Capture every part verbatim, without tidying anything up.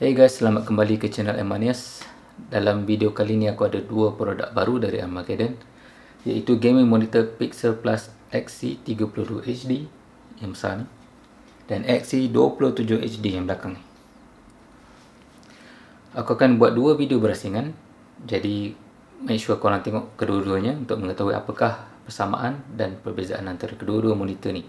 Hey guys, selamat kembali ke channel Amanias. Dalam video kali ni aku ada dua produk baru dari Armageddon, iaitu gaming monitor Pixel Plus X C tiga puluh dua H D yang besar ni dan X C dua puluh tujuh H D yang belakang ni. Aku akan buat dua video berasingan, jadi make sure korang tengok kedua-duanya untuk mengetahui apakah persamaan dan perbezaan antara kedua-dua monitor ni.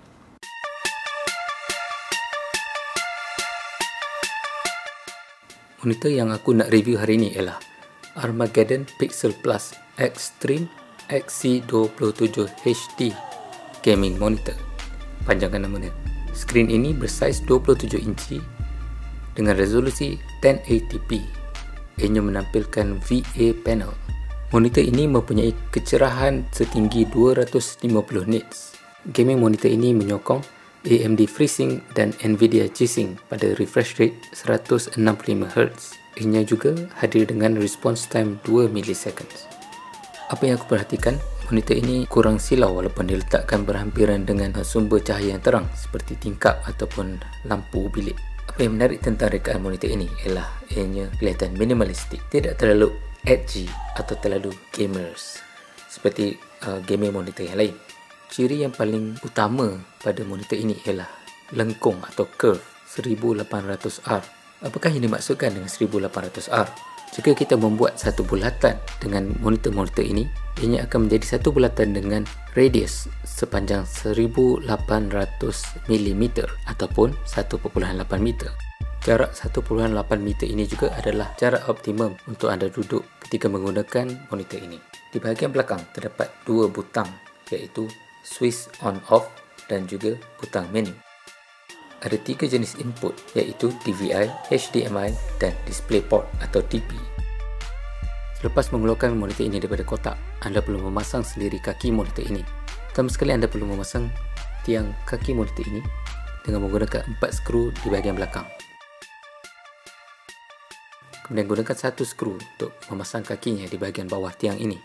Monitor yang aku nak review hari ini ialah Armageddon Pixel Plus Extreme X C dua puluh tujuh H D Gaming Monitor. Panjangan nama dia. Skrin ini bersaiz dua puluh tujuh inci dengan resolusi ten eighty p. Ianya menampilkan V A panel. Monitor ini mempunyai kecerahan setinggi dua ratus lima puluh nits. Gaming monitor ini menyokong A M D FreeSync dan Nvidia G-Sync pada refresh rate seratus enam puluh lima hertz. Ianya juga hadir dengan response time dua milliseconds. Apa yang aku perhatikan, monitor ini kurang silau walaupun diletakkan berhampiran dengan sumber cahaya yang terang seperti tingkap ataupun lampu bilik. Apa yang menarik tentang rekaan monitor ini ialah ianya kelihatan minimalistik, tidak terlalu edgy atau terlalu gamers seperti uh, gaming monitor yang lain. Ciri yang paling utama pada monitor ini ialah lengkung atau curve seribu lapan ratus R. Apakah yang dimaksudkan dengan seribu lapan ratus R? Jika kita membuat satu bulatan dengan monitor-monitor ini, ianya akan menjadi satu bulatan dengan radius sepanjang seribu lapan ratus milimeter ataupun satu perpuluhan lapan meter. Jarak satu perpuluhan lapan meter ini juga adalah jarak optimum untuk anda duduk ketika menggunakan monitor ini. Di bahagian belakang terdapat dua butang, iaitu switch on off dan juga butang menu. Ada tiga jenis input, iaitu D V I, H D M I dan DisplayPort atau D P. Selepas mengeluarkan monitor ini daripada kotak, anda perlu memasang sendiri kaki monitor ini. Pertama sekali anda perlu memasang tiang kaki monitor ini dengan menggunakan empat skru di bahagian belakang. Kemudian gunakan satu skru untuk memasang kakinya di bahagian bawah tiang ini.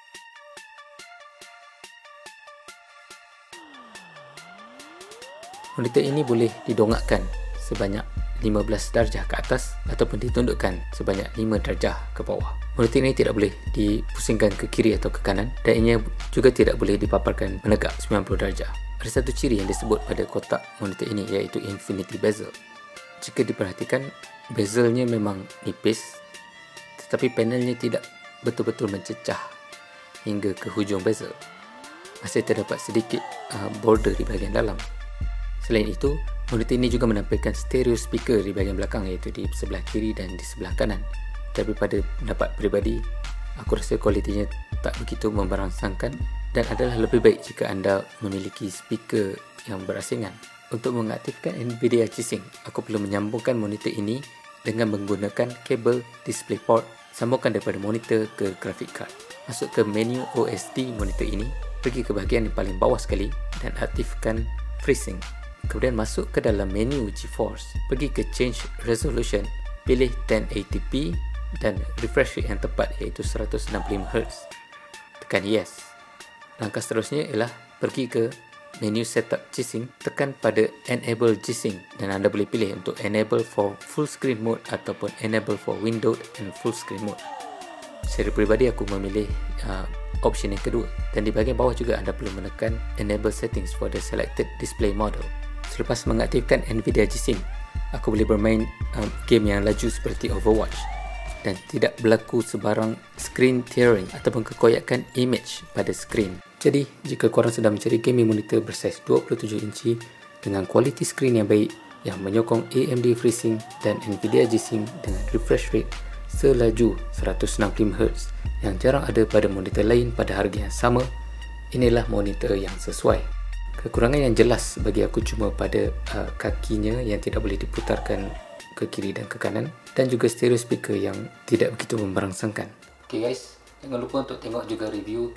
Monitor ini boleh didongakkan sebanyak lima belas darjah ke atas ataupun ditundukkan sebanyak lima darjah ke bawah. Monitor ini tidak boleh dipusingkan ke kiri atau ke kanan dan ianya juga tidak boleh dipaparkan menegak sembilan puluh darjah. Ada satu ciri yang disebut pada kotak monitor ini, iaitu infinity bezel. Jika diperhatikan, bezelnya memang nipis tetapi panelnya tidak betul-betul mencecah hingga ke hujung bezel. Masih terdapat sedikit uh, border di bahagian dalam. Selain itu, monitor ini juga menampilkan stereo speaker di bahagian belakang, iaitu di sebelah kiri dan di sebelah kanan. Tapi pada pendapat peribadi, aku rasa kualitinya tak begitu memberangsangkan dan adalah lebih baik jika anda memiliki speaker yang berasingan. Untuk mengaktifkan Nvidia G-Sync, aku perlu menyambungkan monitor ini dengan menggunakan kabel DisplayPort, sambungkan daripada monitor ke graphic card. Masuk ke menu O S D monitor ini, pergi ke bahagian yang paling bawah sekali dan aktifkan FreeSync. Kemudian masuk ke dalam menu GeForce, pergi ke Change Resolution, pilih ten eighty p dan refresh rate yang tepat, iaitu seratus enam puluh lima hertz. Tekan Yes. Langkah seterusnya ialah pergi ke menu Setup G-Sync, tekan pada Enable G-Sync dan anda boleh pilih untuk Enable for Full Screen Mode ataupun Enable for Window and Full Screen Mode. Secara peribadi aku memilih uh, option yang kedua, dan di bahagian bawah juga anda perlu menekan Enable Settings for the selected display model. Selepas mengaktifkan Nvidia G-Sync, aku boleh bermain um, game yang laju seperti Overwatch dan tidak berlaku sebarang screen tearing ataupun kekoyakan image pada skrin. Jadi, jika korang sedang mencari gaming monitor bersaiz dua puluh tujuh inci dengan kualiti skrin yang baik yang menyokong A M D FreeSync dan Nvidia G-Sync dengan refresh rate selaju seratus enam puluh lima hertz yang jarang ada pada monitor lain pada harga yang sama, inilah monitor yang sesuai. Kekurangan yang jelas bagi aku cuma pada uh, kakinya yang tidak boleh diputarkan ke kiri dan ke kanan, dan juga stereo speaker yang tidak begitu memberangsangkan. Okay guys, jangan lupa untuk tengok juga review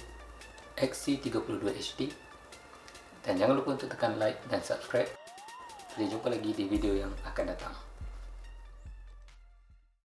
X C tiga puluh dua H D dan jangan lupa untuk tekan like dan subscribe. Kita jumpa lagi di video yang akan datang.